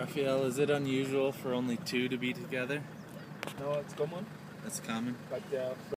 Raphael, is it unusual for only two to be together? No, it's common. That's common. But